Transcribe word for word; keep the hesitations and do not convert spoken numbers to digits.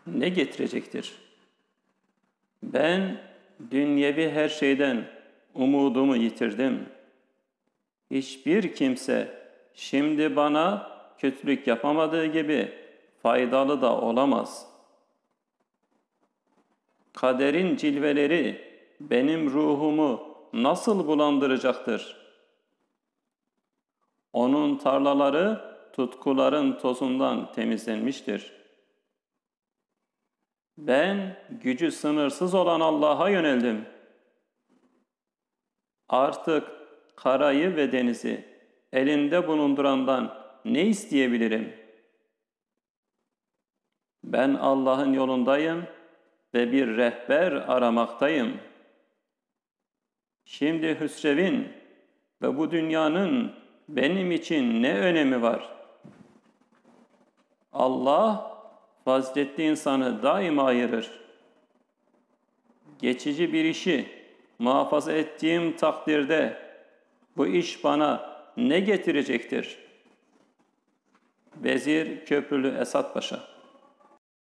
ne getirecektir? Ben dünyevi her şeyden umudumu yitirdim. Hiçbir kimse şimdi bana kötülük yapamadığı gibi faydalı da olamaz. Kaderin cilveleri benim ruhumu nasıl bulandıracaktır? Onun tarlaları tutkuların tozundan temizlenmiştir. Ben gücü sınırsız olan Allah'a yöneldim. Artık karayı ve denizi elinde bulundurandan ne isteyebilirim? Ben Allah'ın yolundayım ve bir rehber aramaktayım. Şimdi Hüsrev'in ve bu dünyanın benim için ne önemi var? Allah faziletli insanı daima ayırır. Geçici bir işi muhafaza ettiğim takdirde bu iş bana ne getirecektir? Vezir Köprülü Esat Paşa.